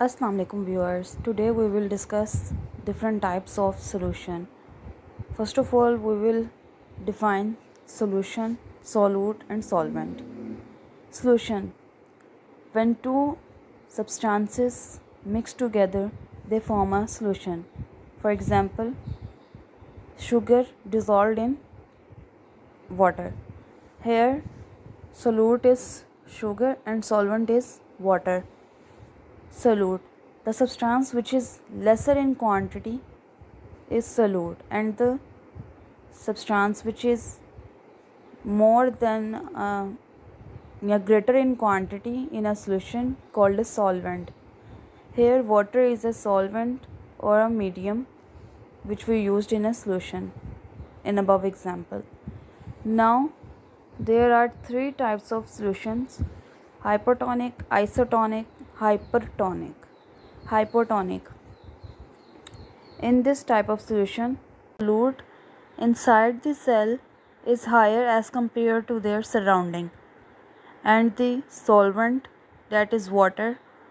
Assalamu alaikum viewers. Today we will discuss different types of solution. First of all, we will define solution, solute and solvent. Solution: when two substances mix together, they form a solution. For example, sugar dissolved in water. Here solute is sugar and solvent is water. Solute: the substance which is lesser in quantity is solute, and the substance which is more than greater in quantity in a solution called a solvent. Here water is a solvent or a medium which we used in a solution in above example. Now there are three types of solutions: hypotonic, isotonic, hypertonic. Hypotonic: in this type of solution, solute inside the cell is higher as compared to their surrounding, and the solvent, that is water,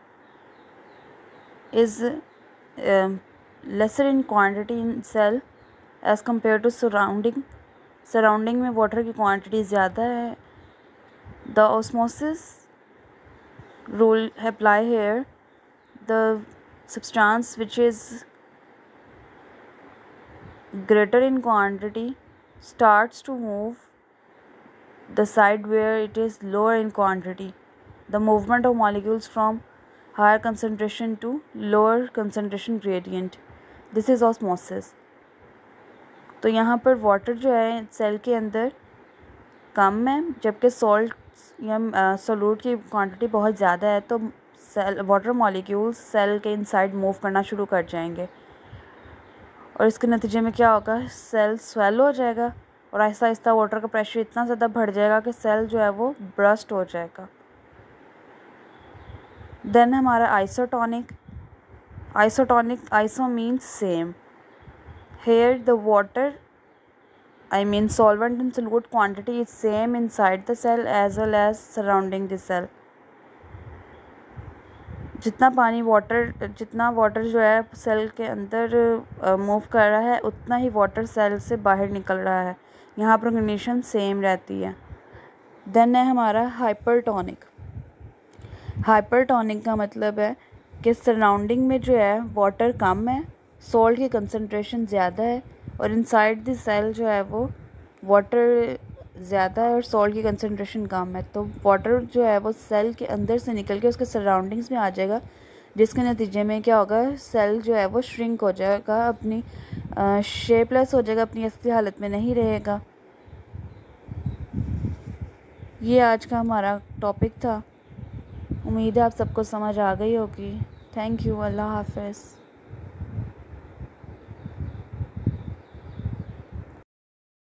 is lesser in quantity in cell as compared to surrounding में water की quantity ज़्यादा है. The osmosis rule apply here. The substance which is greater in quantity starts to move the side where it is lower in quantity. The movement of molecules from higher concentration to lower concentration gradient. This is osmosis. तो यहाँ पर water जो है cell के अंदर कम है, जबकि salt या सोलूट की क्वांटिटी बहुत ज़्यादा है, तो सेल वाटर मॉलिक्यूल्स सेल के इनसाइड मूव करना शुरू कर जाएंगे और इसके नतीजे में क्या होगा, सेल स्वेलो हो जाएगा और आहिस्ता आहिस्ता वाटर का प्रेशर इतना ज़्यादा बढ़ जाएगा कि सेल जो है वो ब्रस्ट हो जाएगा. देन हमारा isotonic. Iso means same. Here the water, solvent and solute quantity is same inside the cell as well as surrounding the cell. जितना वाटर जो है सेल के अंदर मूव कर रहा है, उतना ही वाटर सेल से बाहर निकल रहा है. यहाँ पर कंडीशन सेम रहती है. देन है हमारा हाइपरटोनिक. हाइपरटोनिक का मतलब है कि सराउंडिंग में जो है वाटर कम है, सॉल्ट की कंसंट्रेशन ज़्यादा है, और इनसाइड द सेल जो है वो वाटर ज़्यादा है और सॉल्ट की कंसंट्रेशन कम है. तो वाटर जो है वो सेल के अंदर से निकल के उसके सराउंडिंग्स में आ जाएगा, जिसके नतीजे में क्या होगा, सेल जो है वो श्रिंक हो जाएगा, अपनी शेपलेस हो जाएगा, अपनी असली हालत में नहीं रहेगा. ये आज का हमारा टॉपिक था. उम्मीद है आप सबको समझ आ गई होगी. Thank you. अल्लाह हाफ़िज़.